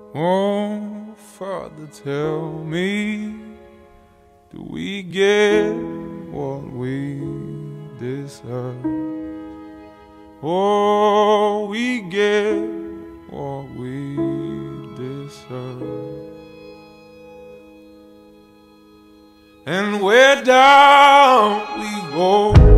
Oh, Father, tell me, do we get what we deserve? Oh, we get what we deserve. And where down we go.